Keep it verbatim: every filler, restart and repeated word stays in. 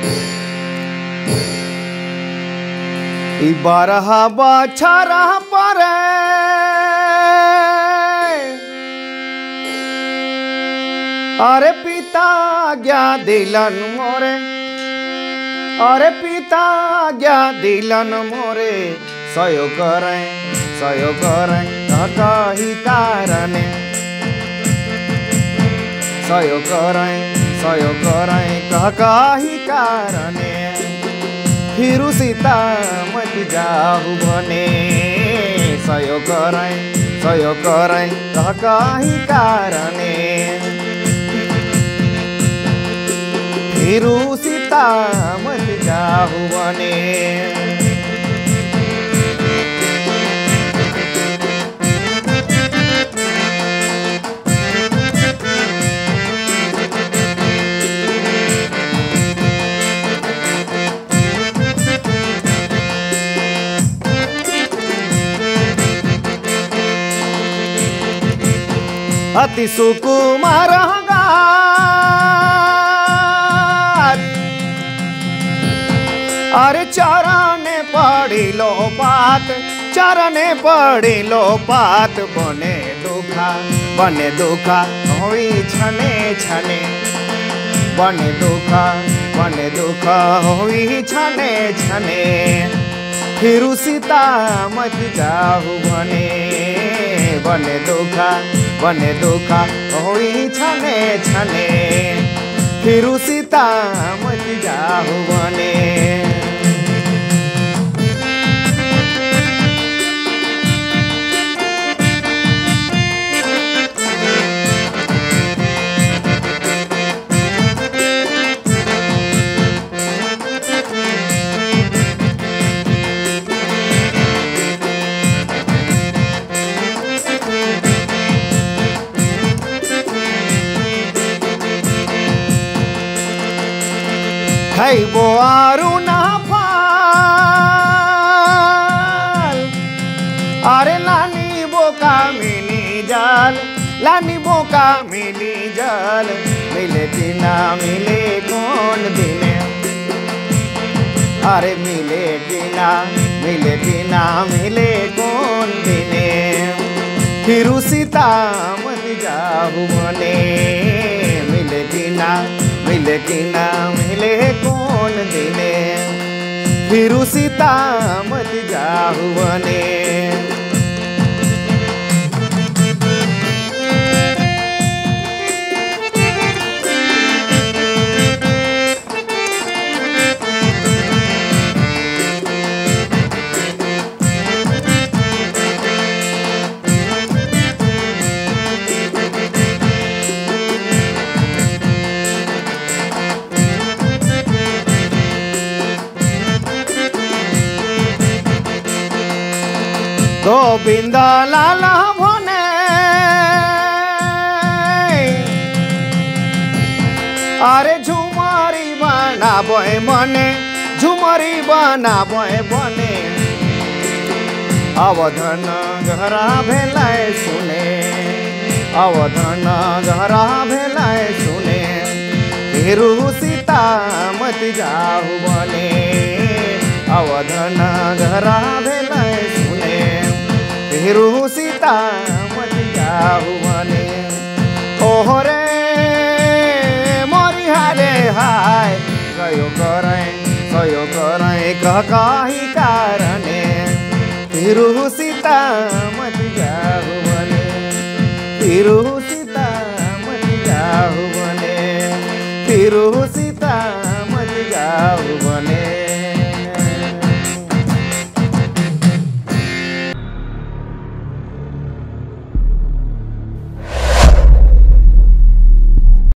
ई बारह बछर पर अरे पिता आज्ञा दिलन मोरे, अरे पिता आज्ञा दिलन मोरे, सयो करे सयो करे कही कारणे, सयो करे सयो करे कही कारणे, फिरू सीता मत जाहु बने, सयो करे सयो करे कही कारणे, फिरू सीता मत जाहु बने। अति सुकुमार अरे चरणे पड़िलो पात, चरणे पड़िलो पात, बने दुखा बने दुखा होई छने छने, बने दुखा बने दुखा होई छने छने, फिरू सीता मत जाहु बने, बने दुखा बने दुखा होई छने छने, फिरू सीता मत जाहु बने। खाइबो आरु ना फाल, अरे लानी बोका मिली जाल, लानी बोका मिली जाल, मिले कि ना मिले कौन दिने, अरे मिले कि ना मिले कि ना मिले कौन दिने, फिरू सीता मत जाहु बने, मिले कि ना मिले कि ना मिले कौन दिने, फिरू सीता मत जाहु बने। गोविंद लाल भने अरे झुमरी बनाबे मने, झुमरी बनाबे बने, अवधन घरा भेलाए सुने, अवधन घरा भेलाए सुने, फिरू सीता मत जाहु बने, अवधन घरा भेलाए सुने, फिरू सीता मत जाहु बने। ओहरे मोरी हारे हाय, सयो करे सयो करे कही कारणे, फिरू सीता मत जाहु बने, फिरू सीता मत जाहु बने, फिरू